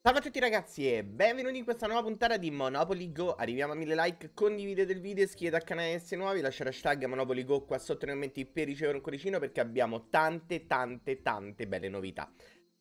Salve a tutti ragazzi e benvenuti in questa nuova puntata di Monopoly Go. Arriviamo a 1000 like, condividete il video, iscrivetevi al canale se nuovi, lasciate hashtag Monopoly Go qua sotto nei commenti per ricevere un cuoricino perché abbiamo tante belle novità.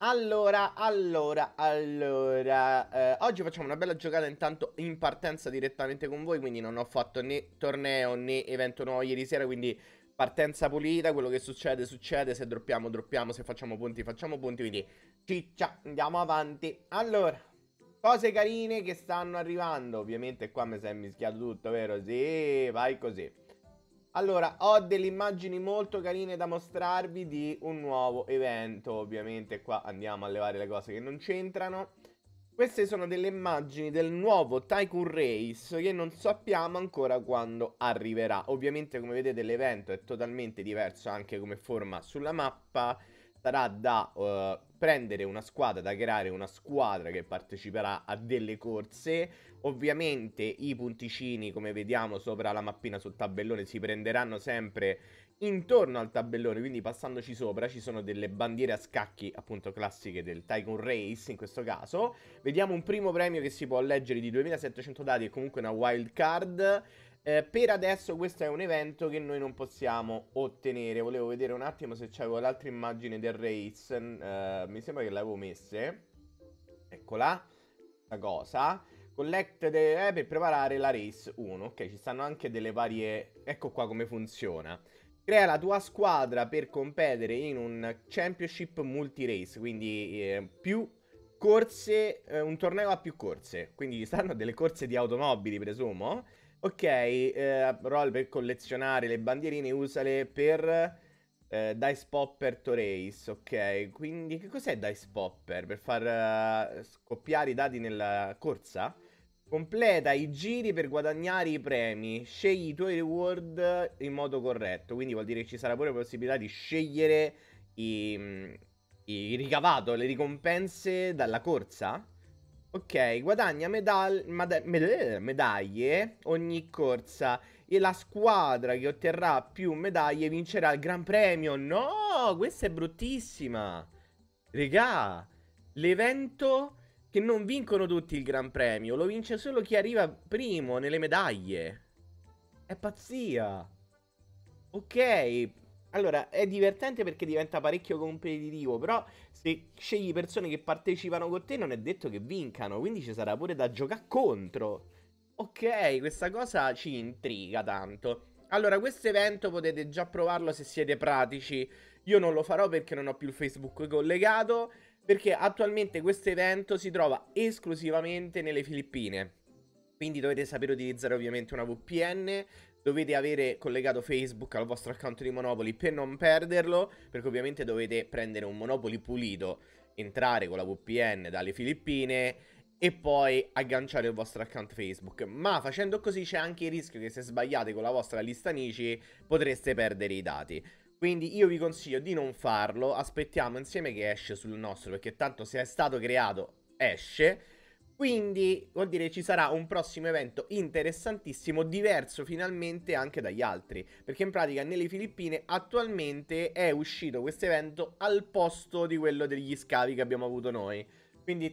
Oggi facciamo una bella giocata intanto in partenza direttamente con voi, quindi non ho fatto né torneo né evento nuovo ieri sera, quindi partenza pulita, quello che succede, se droppiamo, se facciamo punti, quindi ciccia, andiamo avanti. Allora, cose carine che stanno arrivando. Ovviamente qua mi si è mischiato tutto, vero? Sì, vai così. Allora, ho delle immagini molto carine da mostrarvi di un nuovo evento. Ovviamente qua andiamo a levare le cose che non c'entrano. Queste sono delle immagini del nuovo Tycoon Race che non sappiamo ancora quando arriverà. Ovviamente, come vedete, l'evento è totalmente diverso anche come forma sulla mappa. Sarà da prendere una squadra, da creare una squadra che parteciperà a delle corse. Ovviamente i punticini, come vediamo sopra la mappina sul tabellone, si prenderanno sempre intorno al tabellone, quindi passandoci sopra ci sono delle bandiere a scacchi, appunto classiche del Tycoon Race in questo caso. Vediamo un primo premio che si può leggere di 2700 dati e comunque una wild card. Per adesso questo è un evento che noi non possiamo ottenere. Volevo vedere un attimo se c'avevo l'altra immagine del race. Mi sembra che l'avevo messe. Eccola, la cosa. Per preparare la race 1. Ok, ci stanno anche delle varie. Ecco qua come funziona. Crea la tua squadra per competere in un championship multi-race, quindi più corse, un torneo a più corse. Quindi ci stanno delle corse di automobili, presumo. Ok, roll per collezionare le bandierine, usale per Dice Popper to Race. Ok, quindi che cos'è Dice Popper? Per far scoppiare i dati nella corsa? Completa i giri per guadagnare i premi. Scegli i tuoi reward in modo corretto. Quindi vuol dire che ci sarà pure la possibilità di scegliere i ricavato, le ricompense dalla corsa. Ok, guadagna medaglie ogni corsa e la squadra che otterrà più medaglie vincerà il Gran Premio. No, questa è bruttissima. Regà, l'evento che non vincono tutti il Gran Premio, lo vince solo chi arriva primo nelle medaglie. È pazzia. Ok, allora è divertente perché diventa parecchio competitivo, però se scegli persone che partecipano con te non è detto che vincano, quindi ci sarà pure da giocare contro. Ok, questa cosa ci intriga tanto. Allora, questo evento potete già provarlo se siete pratici. Io non lo farò perché non ho più il Facebook collegato, perché attualmente questo evento si trova esclusivamente nelle Filippine. Quindi dovete sapere utilizzare ovviamente una VPN, dovete avere collegato Facebook al vostro account di Monopoly per non perderlo, perché ovviamente dovete prendere un Monopoly pulito, entrare con la VPN dalle Filippine e poi agganciare il vostro account Facebook. Ma facendo così c'è anche il rischio che se sbagliate con la vostra lista amici potreste perdere i dati. Quindi io vi consiglio di non farlo, aspettiamo insieme che esce sul nostro, perché tanto se è stato creato esce. Quindi vuol dire ci sarà un prossimo evento interessantissimo, diverso finalmente anche dagli altri. Perché in pratica nelle Filippine attualmente è uscito questo evento al posto di quello degli scavi che abbiamo avuto noi. Quindi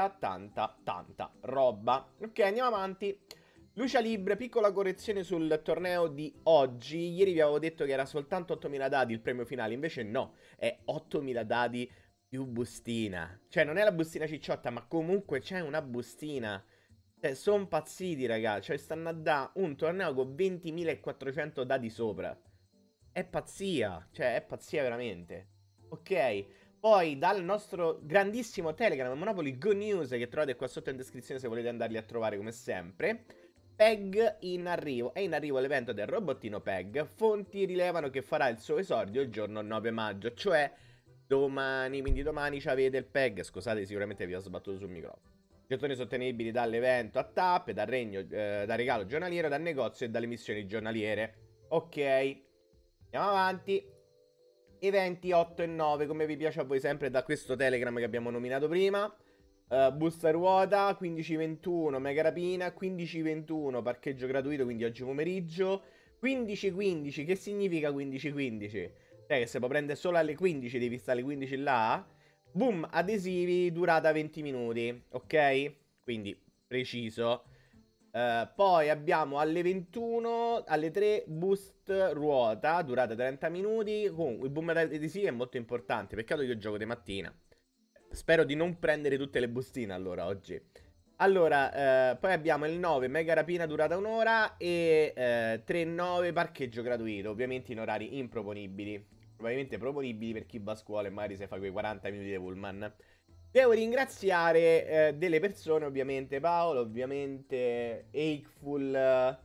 tanta roba. Ok, andiamo avanti. Lucia Libre, piccola correzione sul torneo di oggi. Ieri vi avevo detto che era soltanto 8000 dadi il premio finale, invece no, è 8000 dadi più bustina. Cioè, non è la bustina cicciotta, ma comunque c'è una bustina. Cioè, sono pazziti, raga. Cioè, stanno a dare un torneo con 20.400 dadi sopra. È pazzia. Cioè, è pazzia veramente. Ok. Poi, dal nostro grandissimo Telegram, Monopoly Go News, che trovate qua sotto in descrizione se volete andarli a trovare come sempre. Peg in arrivo. È in arrivo l'evento del robottino Peg. Fonti rilevano che farà il suo esordio il giorno 9 maggio, cioè domani, quindi domani ci avete il PEG. Scusate, sicuramente vi ho sbattuto sul microfono. Gettoni sostenibili dall'evento a tappe, dal regalo giornaliero, dal negozio e dalle missioni giornaliere. Ok, andiamo avanti. Eventi 8 e 9, come vi piace a voi sempre da questo Telegram che abbiamo nominato prima. Busta ruota 15-21, mega rapina 15-21, parcheggio gratuito, quindi oggi pomeriggio. 15-15, che significa 15-15? Cioè che se può prendere solo alle 15 devi stare alle 15 là? Boom, adesivi, durata 20 minuti, ok? Quindi preciso. Poi abbiamo alle 21, alle 3, boost ruota, durata 30 minuti. Comunque il boom adesivi è molto importante, peccato che io gioco di mattina. Spero di non prendere tutte le bustine allora oggi. Allora, poi abbiamo il 9, mega rapina durata un'ora e 3-9 parcheggio gratuito, ovviamente in orari improponibili. Probabilmente proponibili per chi va a scuola e magari se fa quei 40 minuti di pullman. Devo ringraziare delle persone, ovviamente Paolo, ovviamente Akeful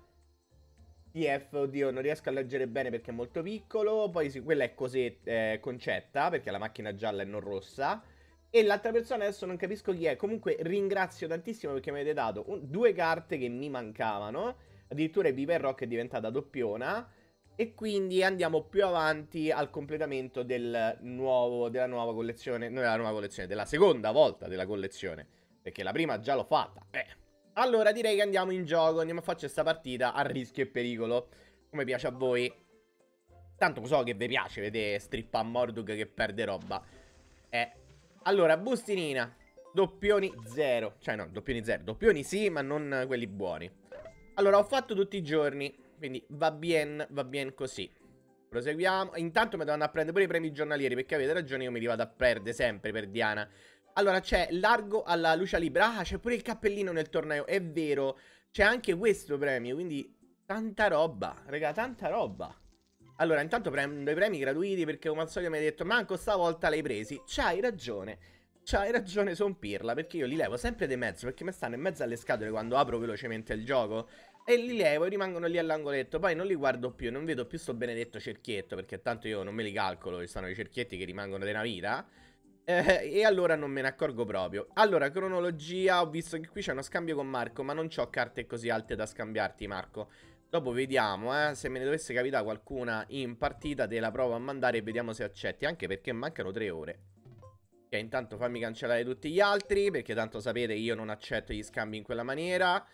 TF, oddio, non riesco a leggere bene perché è molto piccolo. Poi sì, quella è così Concetta, perché la macchina gialla e non rossa. E l'altra persona adesso non capisco chi è. Comunque ringrazio tantissimo perché mi avete dato due carte che mi mancavano. Addirittura il Viper Rock è diventata doppiona. E quindi andiamo più avanti al completamento della nuova collezione. Non della nuova collezione, della seconda volta della collezione. Perché la prima già l'ho fatta. Allora direi che andiamo in gioco. Andiamo a farci questa partita a rischio e pericolo. Come piace a voi. Tanto so che vi piace vedere strippa a Morduk che perde roba. Allora, bustinina. Doppioni 0. Cioè no, doppioni 0. Doppioni sì, ma non quelli buoni. Allora, ho fatto tutti i giorni. Quindi va bien così. Proseguiamo. Intanto mi devono a prendere pure i premi giornalieri. Perché avete ragione, io mi li vado a perdere sempre per Diana. Allora, c'è largo alla luce libera. Ah, c'è pure il cappellino nel torneo. È vero. C'è anche questo premio. Quindi tanta roba. Raga, tanta roba. Allora, intanto prendo i premi gratuiti perché come al solito mi hai detto manco stavolta l'hai presi. C'hai ragione, son pirla, perché io li levo sempre di mezzo, perché mi stanno in mezzo alle scatole quando apro velocemente il gioco. E li levo e rimangono lì all'angoletto. Poi non li guardo più, non vedo più sto benedetto cerchietto, perché tanto io non me li calcolo, ci stanno i cerchietti che rimangono di una vita. E allora non me ne accorgo proprio. Allora, cronologia, ho visto che qui c'è uno scambio con Marco, ma non c'ho carte così alte da scambiarti, Marco. Dopo vediamo, se me ne dovesse capitare qualcuna in partita te la provo a mandare e vediamo se accetti. Anche perché mancano 3 ore. Ok, intanto fammi cancellare tutti gli altri, perché tanto sapete io non accetto gli scambi in quella maniera.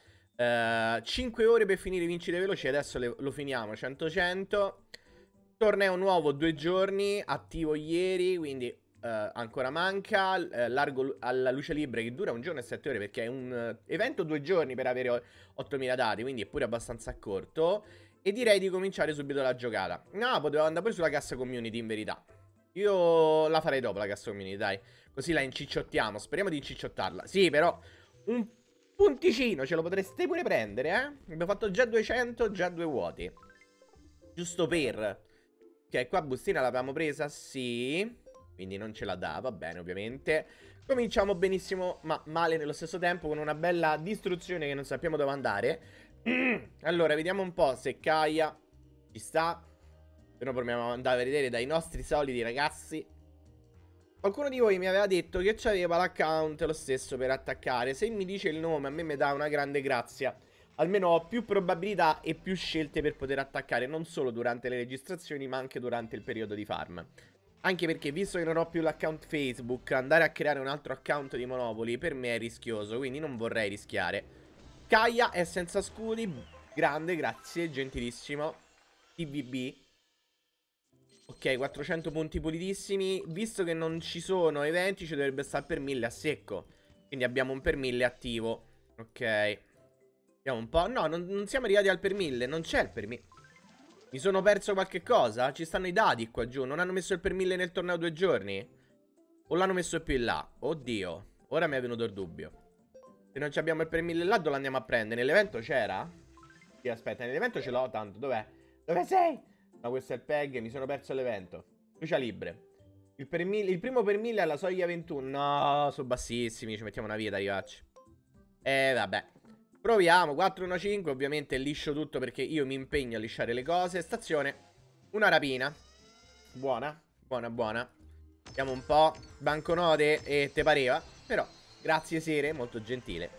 5 ore per finire i vincite veloci, adesso lo finiamo, 100-100. Torneo nuovo 2 giorni, attivo ieri, quindi ancora manca. Largo alla luce libera che dura un giorno e 7 ore perché è un evento 2 giorni per avere 8000 dati, quindi è pure abbastanza corto. E direi di cominciare subito la giocata. No, potevo andare pure sulla cassa community in verità. Io la farei dopo la cassa community, dai. Così la incicciottiamo, speriamo di incicciottarla. Sì, però un punticino ce lo potreste pure prendere, Abbiamo fatto già 200, già 2 vuoti. Giusto per... Ok, qua bustina l'avevamo presa, sì. Quindi non ce la dà, va bene ovviamente. Cominciamo benissimo, ma male nello stesso tempo, con una bella distruzione che non sappiamo dove andare. Allora, vediamo un po' se Kaia ci sta. Se no proviamo ad andare a vedere dai nostri soliti ragazzi. Qualcuno di voi mi aveva detto che c'aveva l'account lo stesso per attaccare. Se mi dice il nome a me mi dà una grande grazia. Almeno ho più probabilità e più scelte per poter attaccare, non solo durante le registrazioni ma anche durante il periodo di farm. Anche perché visto che non ho più l'account Facebook, andare a creare un altro account di Monopoly per me è rischioso, quindi non vorrei rischiare. Kaia è senza scudi, grande, grazie, gentilissimo. TVB. Ok, 400 punti pulitissimi. Visto che non ci sono eventi, ci dovrebbe stare per 1000 a secco. Quindi abbiamo un per 1000 attivo. Ok. Vediamo un po'. No, non siamo arrivati al per 1000. Non c'è il per 1000. Mi sono perso qualche cosa? Ci stanno i dati qua giù. Non hanno messo il per 1000 nel torneo 2 giorni? O l'hanno messo più in là? Oddio. Ora mi è venuto il dubbio. Se non abbiamo il per 1000 là, dove lo andiamo a prendere? Nell'evento c'era? Sì, aspetta, nell'evento ce l'ho tanto. Dov'è? Dove sei? No, questo è il PEG. Mi sono perso l'evento. Lucia libre. Il primo per 1000 è la soglia 21. No, sono bassissimi. Ci mettiamo una via da arrivarci. Vabbè. Proviamo, 4-1-5, ovviamente liscio tutto perché io mi impegno a lisciare le cose. Stazione, una rapina. Buona, buona. Vediamo un po', banconote e te pareva. Però, grazie Sere, molto gentile.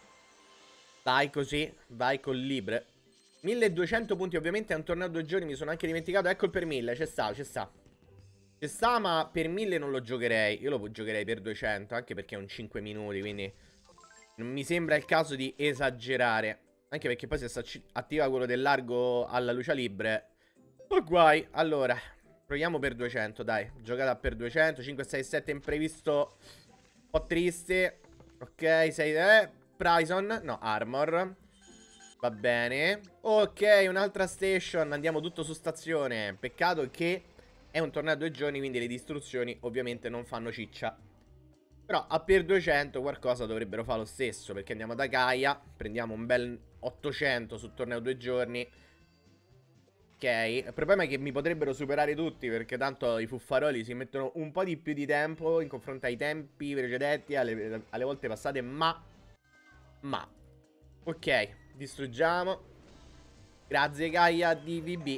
Vai così, vai col libre. 1200 punti ovviamente è un torneo 2 giorni, mi sono anche dimenticato. Ecco il per 1000, ci sta. Ci sta, ma per 1000 non lo giocherei. Io lo giocherei per 200, anche perché è un 5 minuti, quindi... non mi sembra il caso di esagerare. Anche perché poi se si attiva quello del largo alla luce libre. Oh guai. Allora, Proviamo per 200, dai. Giocata per 200. 5, 6, 7 imprevisto. Un po' triste. Ok, 6, Prison. No, Armor. Va bene. Ok, un'altra station. Andiamo tutto su stazione. Peccato che è un torneo a 2 giorni, quindi le distruzioni ovviamente non fanno ciccia. Però a per 200 qualcosa dovrebbero fare lo stesso, perché andiamo da Gaia, prendiamo un bel 800 sul torneo 2 giorni. Ok, il problema è che mi potrebbero superare tutti, perché tanto i fuffaroli si mettono un po' di più di tempo in confronto ai tempi precedenti, alle volte passate, ma... Ok, distruggiamo. Grazie Gaia DVB.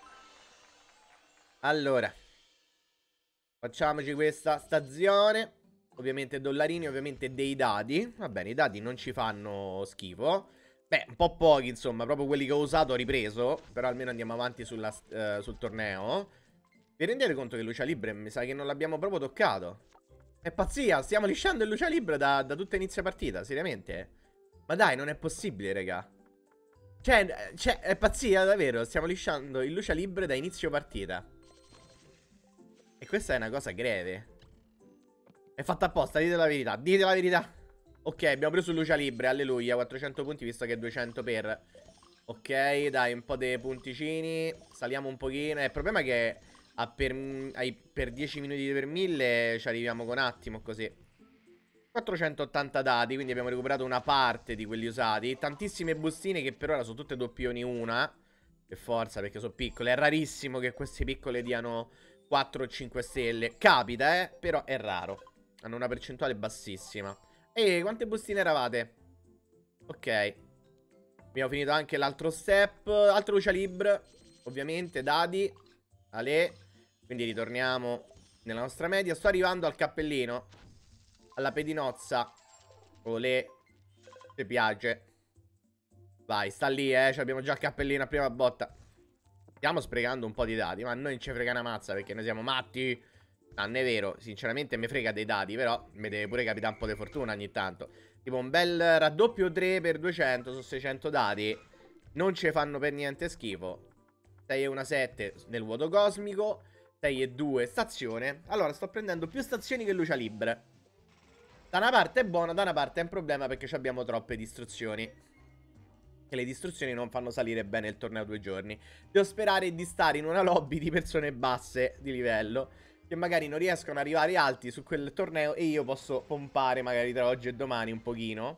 Allora, facciamoci questa stazione. Ovviamente dollarini, ovviamente dei dadi. Va bene, i dadi non ci fanno schifo. Beh, un po' pochi, insomma, proprio quelli che ho usato ho ripreso. Però almeno andiamo avanti sul torneo. Vi rendete conto che Lucia Libre mi sa che non l'abbiamo proprio toccato? È pazzia, stiamo lisciando il Lucia Libre da tutta inizio partita, seriamente? Ma dai, non è possibile, raga. Cioè, è pazzia, davvero. Stiamo lisciando il Lucia Libre da inizio partita. E questa è una cosa greve. È fatta apposta, dite la verità. Dite la verità. Ok, abbiamo preso Lucia Libre, alleluia. 400 punti visto che è 200 per. Ok, dai, un po' dei punticini. Saliamo un pochino. Il problema è che per 10 minuti per 1000 ci arriviamo con attimo così. 480 dati, quindi abbiamo recuperato una parte di quelli usati. Tantissime bustine che per ora sono tutte doppioni una. Per forza, perché sono piccole. È rarissimo che queste piccole diano 4 o 5 stelle. Capita, però è raro. Hanno una percentuale bassissima. E quante bustine eravate? Ok. Abbiamo finito anche l'altro step. Altro Lucia Libre. Ovviamente, dadi. Ale. Quindi ritorniamo nella nostra media. Sto arrivando al cappellino. Alla pedinozza. Olè. Ti piace. Vai, sta lì, abbiamo già il cappellino a prima botta. Stiamo sprecando un po' di dati, ma a noi non ci frega una mazza perché noi siamo matti. Non è vero, sinceramente mi frega dei dati, però mi deve pure capitare un po' di fortuna ogni tanto. Tipo un bel raddoppio 3 per 200 su 600 dati. Non ci fanno per niente schifo. 6 e 1 7 nel vuoto cosmico. 6 e 2 stazione. Allora sto prendendo più stazioni che Lucia Libre. Da una parte è buona, da una parte è un problema perché abbiamo troppe distruzioni. E le distruzioni non fanno salire bene il torneo 2 giorni. Devo sperare di stare in una lobby di persone basse di livello, che magari non riescono ad arrivare alti su quel torneo e io posso pompare magari tra oggi e domani un pochino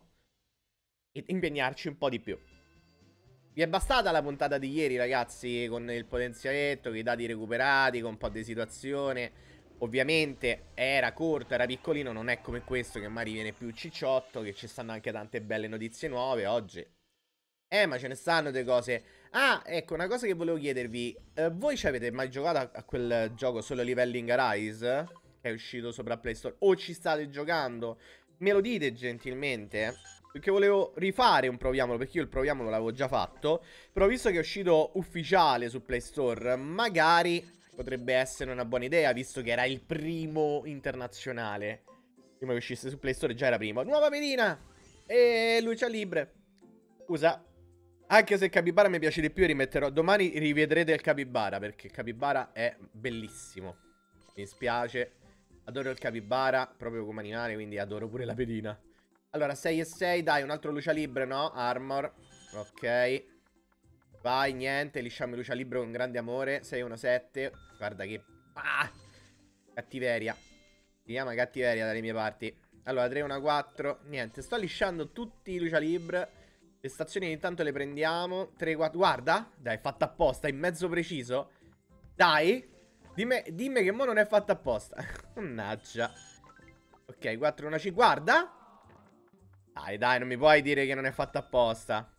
e impegnarci un po' di più. Vi è bastata la puntata di ieri, ragazzi, con il potenziamento, con i dati recuperati, con un po' di situazione. Ovviamente era corto, era piccolino, non è come questo che magari viene più cicciotto, che ci stanno anche tante belle notizie nuove oggi. Ma ce ne stanno delle cose. Ah, ecco, una cosa che volevo chiedervi. Voi ci avete mai giocato a quel gioco Solo Leveling Arise? Che è uscito sopra Play Store? O ci state giocando? Me lo dite gentilmente? Perché volevo rifare un proviamolo, perché io il proviamolo l'avevo già fatto. Però visto che è uscito ufficiale su Play Store, magari potrebbe essere una buona idea, visto che era il primo internazionale. Prima che uscisse su Play Store già era primo. Nuova pedina! E Lucia Libre. Scusa. Anche se Capybara mi piace di più, rimetterò. Domani rivedrete il Capybara, perché il Capybara è bellissimo. Mi spiace. Adoro il Capybara, proprio come animale, quindi adoro pure la pedina. Allora, 6 e 6, dai, un altro Lucia Libre, no? Armor. Ok. Vai, niente, lisciamo Lucia Libre con grande amore. 6 1 7. Guarda che... Ah! Cattiveria. Si chiama cattiveria dalle mie parti. Allora, 3 1 4. Niente, sto lisciando tutti i Lucia Libre. Le stazioni intanto le prendiamo. 3, 4. Guarda. Dai, fatta apposta. In mezzo preciso. Dai. Dimmi che mo non è fatta apposta. Mannaggia. Ok, 4, 1, 5. Guarda. Dai, non mi puoi dire che non è fatta apposta.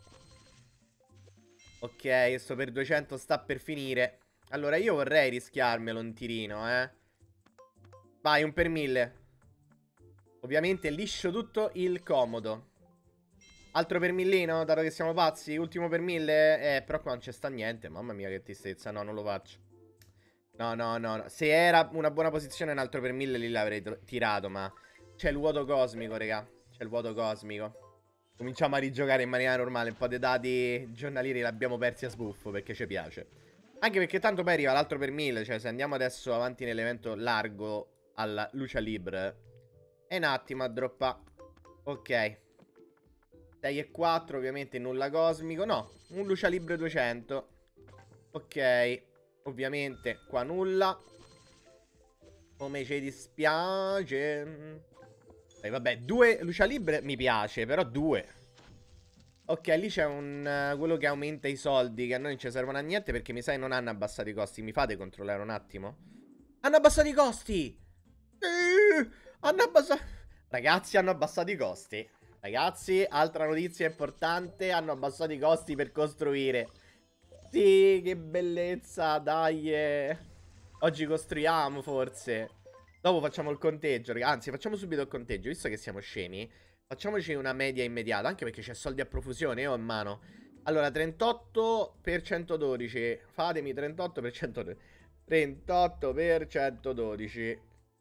Ok, sto per 200 sta per finire. Allora, io vorrei rischiarmelo un tirino, Vai, un per 1000. Ovviamente liscio tutto il comodo. Altro per millino, dato che siamo pazzi. Ultimo per 1000. Però qua non c'è sta niente. Mamma mia che tristezza. No, non lo faccio. No. Se era una buona posizione un altro per 1000 lì l'avrei tirato. Ma c'è il vuoto cosmico, raga. C'è il vuoto cosmico. Cominciamo a rigiocare in maniera normale. Un po' dei dati giornalieri l'abbiamo persi a sbuffo perché ci piace. Anche perché tanto poi arriva l'altro per 1000. Cioè, se andiamo adesso avanti nell'evento largo alla Lucia Libre, è un attimo a droppa. Ok. 6 e 4, ovviamente nulla cosmico. No, un Lucia Libre 200. Ok. Ovviamente qua nulla. Come ci dispiace. Vabbè, 2 Lucia Libre mi piace, però 2. Ok, lì c'è un quello che aumenta i soldi, che a noi non ci servono a niente perché mi sa che non hanno abbassato i costi. Mi fate controllare un attimo? Hanno abbassato i costi! Hanno abbassato... Ragazzi, hanno abbassato i costi. Ragazzi, altra notizia importante, hanno abbassato i costi per costruire. Sì, che bellezza, dai. Oggi costruiamo, forse. Dopo facciamo il conteggio, anzi, facciamo subito il conteggio, visto che siamo scemi. Facciamoci una media immediata, anche perché c'è soldi a profusione, io ho in mano. Allora, 38 per 112. Fatemi 38 per 112. 38 per 112.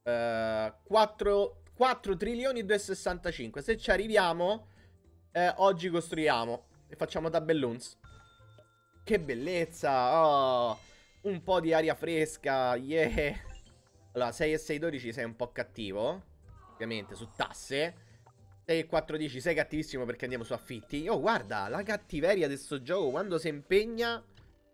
4 trilioni e 265. Se ci arriviamo, oggi costruiamo. E facciamo tabelluns. Che bellezza. Oh, un po' di aria fresca. Yeah. Allora, 6 e 6, 12 sei un po' cattivo. Ovviamente, su tasse. 6 e 4, 10 sei cattivissimo perché andiamo su affitti. Oh, guarda, la cattiveria di sto gioco quando si impegna.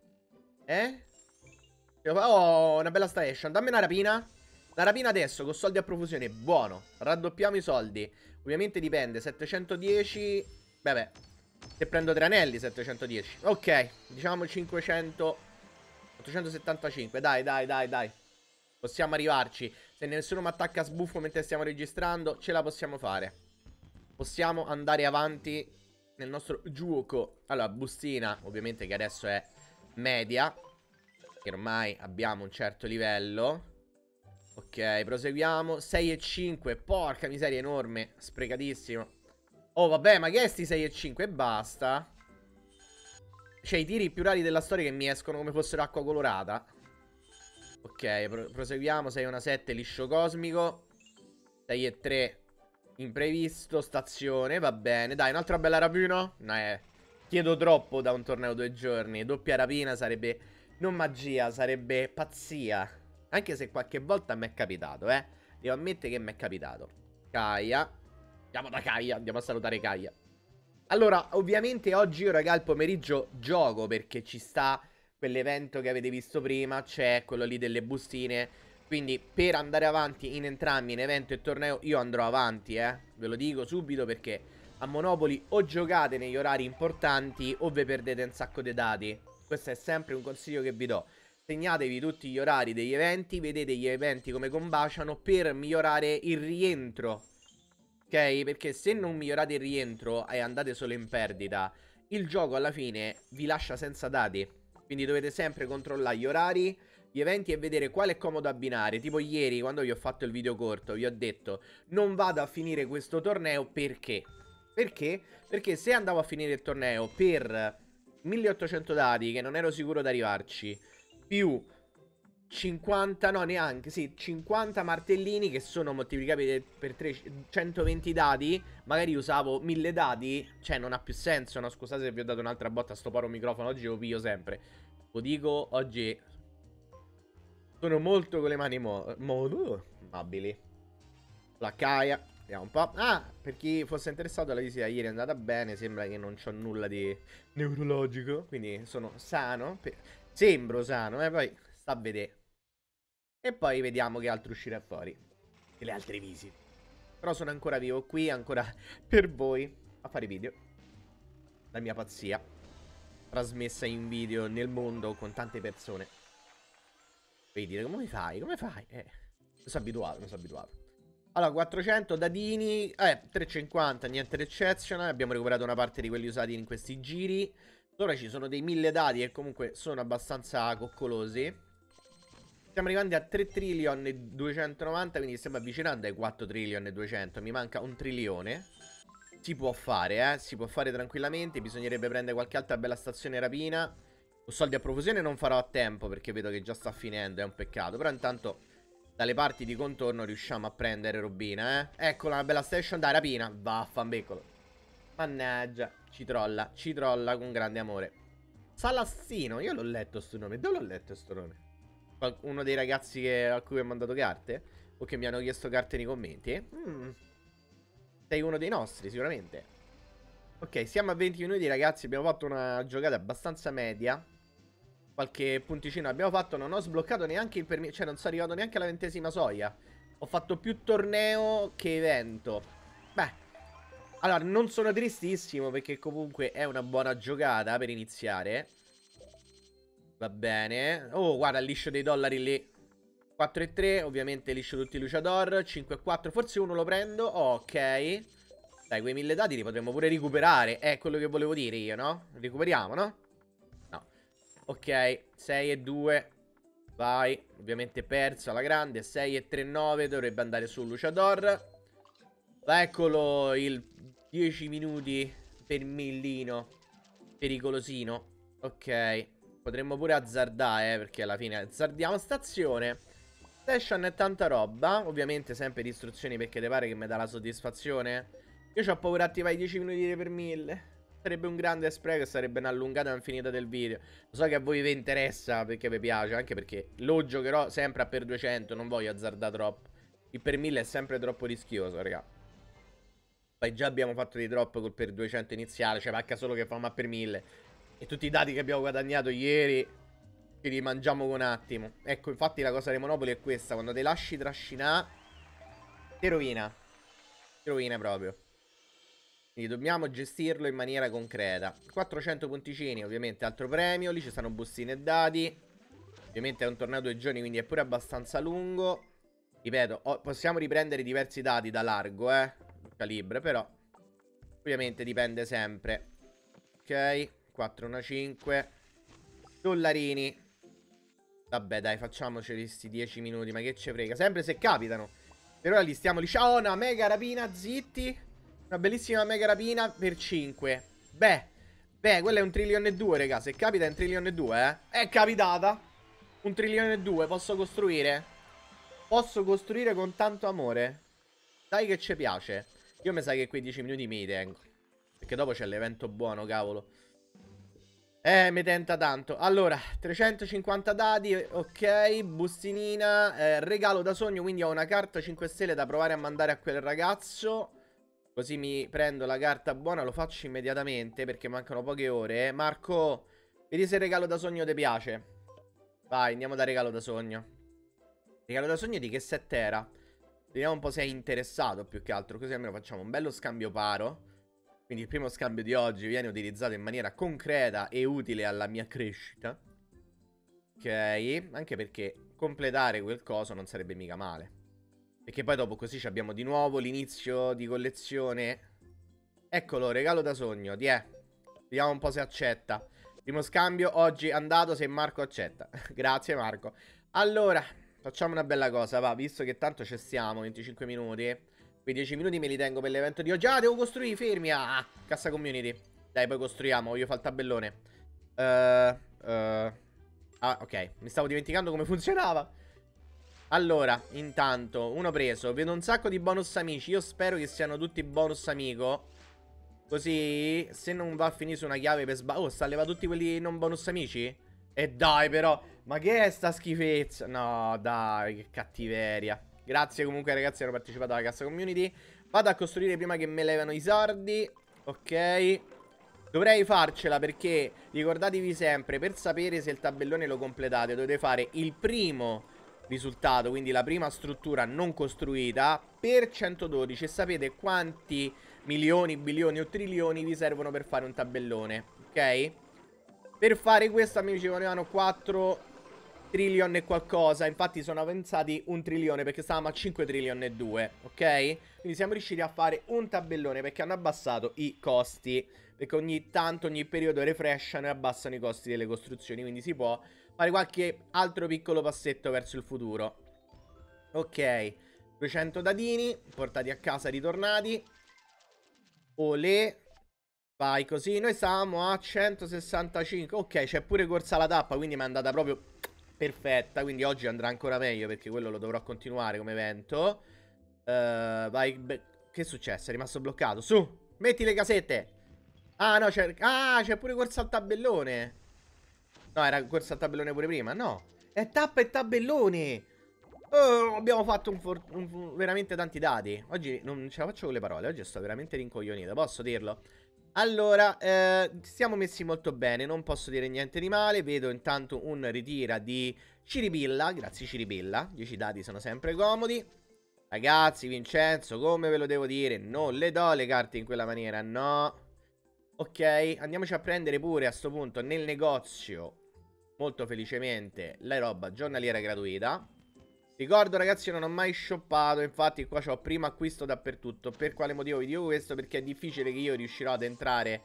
Oh, una bella station. Dammi una rapina. La rapina adesso, con soldi a profusione, buono. Raddoppiamo i soldi. Ovviamente dipende, 710. Vabbè, se prendo 3 anelli, 710. Ok, diciamo 500. 875, dai. Possiamo arrivarci. Se nessuno mi attacca a sbuffo mentre stiamo registrando, ce la possiamo fare. Possiamo andare avanti nel nostro gioco. Allora, bustina, ovviamente che adesso è media, che ormai abbiamo un certo livello. Ok, proseguiamo. 6 e 5, porca miseria, enorme. Sprecatissimo. Oh, vabbè, ma che è sti 6 e 5? E basta. Cioè, i tiri più rari della storia che mi escono come fossero acqua colorata. Ok, proseguiamo. 6 e una 7, liscio cosmico. 6 e 3, imprevisto, stazione, va bene. Dai, un'altra bella rapina. No, chiedo troppo da un torneo 2 giorni. Doppia rapina sarebbe... non magia, sarebbe pazzia. Anche se qualche volta mi è capitato, Devo ammettere che mi è capitato. Kaia. Andiamo da Kaia, andiamo a salutare Kaia. Allora, ovviamente oggi io, raga, al pomeriggio gioco perché ci sta quell'evento che avete visto prima. C'è quello lì delle bustine. Quindi per andare avanti in entrambi, in evento e torneo, io andrò avanti, Ve lo dico subito perché a Monopoli o giocate negli orari importanti o vi perdete un sacco di dati. Questo è sempre un consiglio che vi do. Segnatevi tutti gli orari degli eventi, vedete gli eventi come combaciano per migliorare il rientro. Ok? Perché se non migliorate il rientro e andate solo in perdita, il gioco alla fine vi lascia senza dati. Quindi dovete sempre controllare gli orari, gli eventi e vedere quale è comodo abbinare. Tipo ieri, quando vi ho fatto il video corto, vi ho detto non vado a finire questo torneo perché? Perché? Perché se andavo a finire il torneo per 1800 dati, che non ero sicuro di arrivarci, più 50, no neanche, sì, 50 martellini che sono moltiplicati per 120 dati. Magari usavo 1000 dati, cioè non ha più senso, no? Scusate se vi ho dato un'altra botta a sto paro microfono, oggi lo piglio sempre. Lo dico, oggi sono molto con le mani mobili. La Kaia, vediamo un po'. Ah, per chi fosse interessato, la visita ieri è andata bene. Sembra che non c'ho nulla di neurologico, quindi sono sano. Sembro sano, poi sta a vedere. E poi vediamo che altro uscirà fuori. E le altre visite. Però sono ancora vivo qui, ancora per voi, a fare video. La mia pazzia. Trasmessa in video nel mondo con tante persone. Vedi, come fai? Come fai? Non sono abituato, non sono abituato. Allora, 400 dadini. 350, niente di eccezionale. Abbiamo recuperato una parte di quelli usati in questi giri. Ora ci sono dei 1000 dati e comunque sono abbastanza coccolosi. Stiamo arrivando a 3 trillion e 290, quindi stiamo avvicinando ai 4 trillion e 200. Mi manca un trilione. Si può fare, si può fare tranquillamente. Bisognerebbe prendere qualche altra bella stazione rapina. Con soldi a profusione non farò a tempo perché vedo che già sta finendo, è un peccato. Però intanto dalle parti di contorno riusciamo a prendere robina, Eccola, una bella station, dai, rapina. Vaffanbecolo. Mannaggia, ci trolla con grande amore. Salassino, io l'ho letto sto nome. Dove l'ho letto sto nome? Uno dei ragazzi a cui ho mandato carte? O che mi hanno chiesto carte nei commenti? Sei uno dei nostri, sicuramente. Ok, siamo a 20 minuti, ragazzi. Abbiamo fatto una giocata abbastanza media. Qualche punticino abbiamo fatto. Non ho sbloccato neanche il permesso. Cioè, non sono arrivato neanche alla 20ª soglia. Ho fatto più torneo che evento. Beh, allora, non sono tristissimo perché comunque è una buona giocata per iniziare. Va bene. Oh, guarda il liscio dei dollari lì. 4,3, ovviamente liscio tutti i luciador. 5,4, forse uno lo prendo. Ok. Dai, quei 1000 dati li potremmo pure recuperare. È quello che volevo dire io, no? Recuperiamo, no? No. Ok, 6,2. Vai, ovviamente perso alla grande. 6,39, dovrebbe andare su luciador. Eccolo il 10 minuti per millino. Pericolosino. Ok. Potremmo pure azzardare, perché alla fine azzardiamo. Stazione. Station è tanta roba. Ovviamente sempre di istruzioni, perché ti pare che mi dà la soddisfazione. Io ho paura di attivare i 10 minuti per 1000. Sarebbe un grande spreco e sarebbe un'allungata infinita del video. Lo so che a voi vi interessa, perché vi piace. Anche perché lo giocherò sempre a per 200. Non voglio azzardare troppo. Il per 1000 è sempre troppo rischioso, raga. Poi già abbiamo fatto dei drop col per 200 iniziale. Cioè manca solo che fa una per 1000. E tutti i dati che abbiamo guadagnato ieri ci rimangiamo con un attimo. Ecco, infatti la cosa dei monopoli è questa. Quando te lasci trascinare, ti rovina. Ti rovina proprio. Quindi dobbiamo gestirlo in maniera concreta. 400 punticini, ovviamente altro premio. Lì ci stanno bustine e dati. Ovviamente è un torneo 2 giorni, quindi è pure abbastanza lungo. Ripeto, possiamo riprendere diversi dati da largo, calibre, però ovviamente dipende sempre. Ok, 415 dollarini. Vabbè dai, facciamoci questi 10 minuti. Ma che ce frega, sempre se capitano. Per ora li stiamo lisciando. Oh, una mega rapina, zitti. Una bellissima mega rapina per 5. Beh, quello è 1 trilione e 2, raga. Se capita è 1 trilione e 2, È capitata 1 trilione e 2, posso costruire. Posso costruire con tanto amore. Dai che ci piace. Io mi sa che quei 10 minuti mi tengo, perché dopo c'è l'evento buono, cavolo. Mi tenta tanto. Allora, 350 dati, ok, bustinina, regalo da sogno, quindi ho una carta 5 stelle da provare a mandare a quel ragazzo. Così mi prendo la carta buona, lo faccio immediatamente perché mancano poche ore. Marco, vedi se il regalo da sogno ti piace. Vai, andiamo da regalo da sogno. Regalo da sogno di che set era? Vediamo un po' se è interessato più che altro, così almeno facciamo un bello scambio paro. Quindi il primo scambio di oggi viene utilizzato in maniera concreta e utile alla mia crescita. Ok, anche perché completare quel coso non sarebbe mica male. Perché poi dopo così abbiamo di nuovo l'inizio di collezione. Eccolo, regalo da sogno, vediamo un po' se accetta. Primo scambio oggi andato, se Marco accetta. Grazie Marco. Allora, facciamo una bella cosa, va, visto che tanto ci stiamo, 25 minuti. Quei 10 minuti me li tengo per l'evento di oggi. Ah, devo costruire, fermi. Ah, cassa community. Dai, poi costruiamo, voglio fare il tabellone. Ah, ok, mi stavo dimenticando come funzionava. Allora, intanto, uno preso. Vedo un sacco di bonus amici. Io spero che siano tutti bonus amico. Così, se non va a finire su una chiave per sbaglio. Oh, sta a levare tutti quelli non bonus amici? E dai, però. Ma che è sta schifezza? No, dai, che cattiveria. Grazie comunque ragazzi che hanno partecipato alla cassa community. Vado a costruire prima che me levano i sordi. Ok. Dovrei farcela perché ricordatevi sempre, per sapere se il tabellone lo completate dovete fare il primo risultato, quindi la prima struttura non costruita per 112. E sapete quanti milioni, bilioni o trilioni vi servono per fare un tabellone, ok? Per fare questo a me ci volevano 4 trillion e qualcosa. Infatti sono avanzati 1 trilione perché stavamo a 5 trillion e 2, ok? Quindi siamo riusciti a fare un tabellone perché hanno abbassato i costi, perché ogni tanto, ogni periodo refreshano e abbassano i costi delle costruzioni. Quindi si può fare qualche altro piccolo passetto verso il futuro. Ok, 200 dadini portati a casa, ritornati. Olè. Vai così, noi stavamo a 165. Ok, c'è pure corsa alla tappa, quindi mi è andata proprio perfetta. Quindi oggi andrà ancora meglio perché quello lo dovrò continuare come evento. Vai, che è successo? È rimasto bloccato. Su, metti le casette. Ah no, c'è pure corsa al tabellone. No, era corsa a tabellone pure prima. No, è tappa e tabellone. Oh, abbiamo fatto veramente tanti dati. Oggi non ce la faccio con le parole. Oggi sto veramente rincoglionito, posso dirlo? Allora, siamo messi molto bene. Non posso dire niente di male. Vedo intanto un ritira di Ciribilla. Grazie Ciribilla. 10 dati sono sempre comodi. Ragazzi, Vincenzo, come ve lo devo dire? Non le do le carte in quella maniera, no. Ok, andiamoci a prendere pure a sto punto nel negozio, molto felicemente, la roba giornaliera gratuita. Ricordo ragazzi, non ho mai shoppato, infatti qua c'ho primo acquisto dappertutto. Per quale motivo vi dico questo? Perché è difficile che io riuscirò ad entrare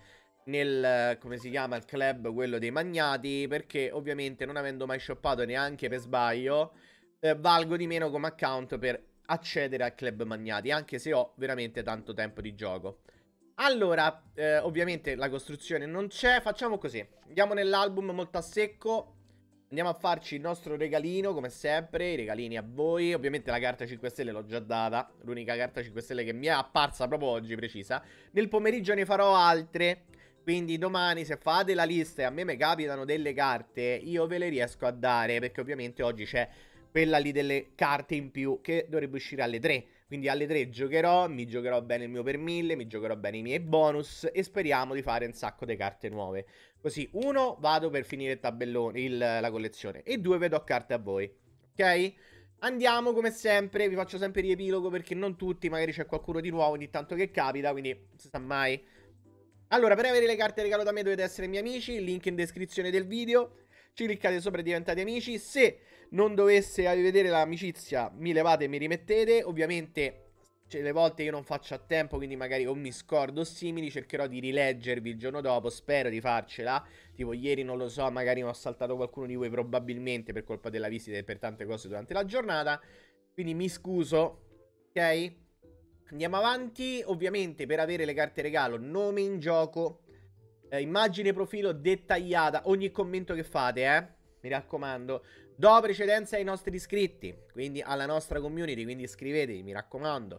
nel, come si chiama, il club, quello dei magnati. Perché ovviamente non avendo mai shoppato neanche per sbaglio, valgo di meno come account per accedere al club magnati, anche se ho veramente tanto tempo di gioco. Allora, ovviamente la costruzione non c'è. Facciamo così, andiamo nell'album molto a secco. Andiamo a farci il nostro regalino, come sempre. I regalini a voi. Ovviamente la carta 5 stelle l'ho già data. L'unica carta 5 stelle che mi è apparsa proprio oggi, precisa. Nel pomeriggio ne farò altre. Quindi domani, se fate la lista e a me mi capitano delle carte, io ve le riesco a dare. Perché ovviamente oggi c'è quella lì delle carte in più che dovrebbe uscire alle 3. Quindi alle 3 giocherò, mi giocherò bene il mio per 1000, mi giocherò bene i miei bonus e speriamo di fare un sacco di carte nuove. Così, 1, vado per finire il tabellone, la collezione, e 2, vedo carte a voi. Ok? Andiamo come sempre, vi faccio sempre riepilogo perché non tutti, magari c'è qualcuno di nuovo ogni tanto che capita, quindi non si sa mai. Allora, per avere le carte regalo da me dovete essere miei amici, link in descrizione del video. Ci cliccate sopra e diventate amici. Se non dovesse vedere l'amicizia, mi levate e mi rimettete. Ovviamente, le volte io non faccio a tempo, quindi magari o mi scordo o simili. Cercherò di rileggervi il giorno dopo, spero di farcela. Tipo ieri, non lo so, magari mi ho saltato qualcuno di voi probabilmente per colpa della visita e per tante cose durante la giornata. Quindi mi scuso, ok? Andiamo avanti. Ovviamente per avere le carte regalo, nome in gioco, immagine profilo dettagliata, ogni commento che fate, mi raccomando. Do precedenza ai nostri iscritti, quindi alla nostra community, quindi iscrivetevi, mi raccomando.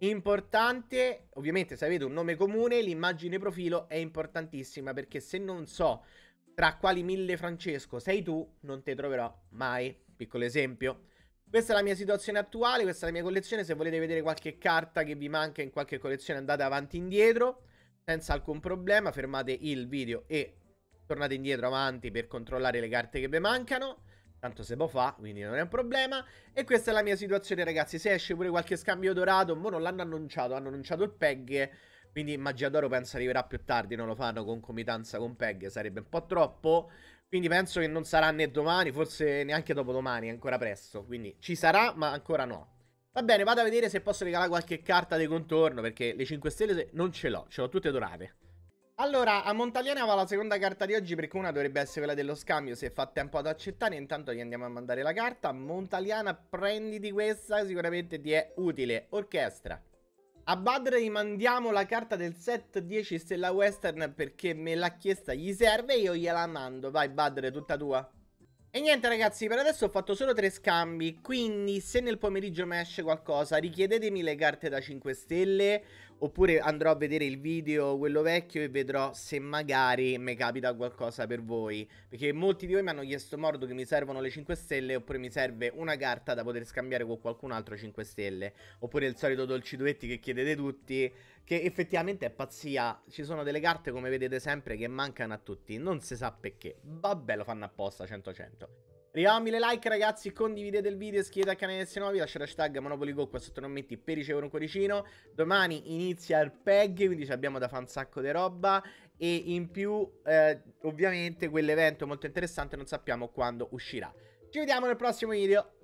Importante, ovviamente se avete un nome comune, l'immagine profilo è importantissima, perché se non so tra quali 1000 Francesco sei tu, non te troverò mai. Piccolo esempio. Questa è la mia situazione attuale, questa è la mia collezione. Se volete vedere qualche carta che vi manca in qualche collezione, andate avanti e indietro senza alcun problema, fermate il video e tornate indietro avanti per controllare le carte che vi mancano. Tanto se può fa, quindi non è un problema. E questa è la mia situazione ragazzi. Se esce pure qualche scambio dorato, mo non l'hanno annunciato, hanno annunciato il PEG, quindi Magia d'Oro penso arriverà più tardi, non lo fanno con concomitanza con PEG, sarebbe un po' troppo. Quindi penso che non sarà né domani, forse neanche dopodomani, è ancora presto. Quindi ci sarà, ma ancora no. Va bene, vado a vedere se posso regalare qualche carta di contorno, perché le 5 stelle non ce l'ho tutte dorate. Allora, a Montaliana va la seconda carta di oggi, perché una dovrebbe essere quella dello scambio, se fa tempo ad accettare. Intanto gli andiamo a mandare la carta. Montaliana, prenditi questa, sicuramente ti è utile. Orchestra. A Badr gli mandiamo la carta del set 10 stella western perché me l'ha chiesta, gli serve e io gliela mando. Vai Badr, tutta tua. E niente ragazzi, per adesso ho fatto solo 3 scambi, quindi se nel pomeriggio mi esce qualcosa richiedetemi le carte da 5 stelle, oppure andrò a vedere il video, quello vecchio, e vedrò se magari mi capita qualcosa per voi. Perché molti di voi mi hanno chiesto Mordo che mi servono le 5 stelle, oppure mi serve una carta da poter scambiare con qualcun altro 5 stelle. Oppure il solito dolci duetti che chiedete tutti, che effettivamente è pazzia. Ci sono delle carte, come vedete sempre, che mancano a tutti, non si sa perché. Vabbè, lo fanno apposta, 100-100. Arriviamo a 1000 like ragazzi, condividete il video, iscrivetevi al canale se nuovi, lasciate hashtag MonopolyGo qua sotto non metti per ricevere un cuoricino. Domani inizia il PEG, quindi abbiamo da fare un sacco di roba. E in più, ovviamente, quell'evento molto interessante non sappiamo quando uscirà. Ci vediamo nel prossimo video.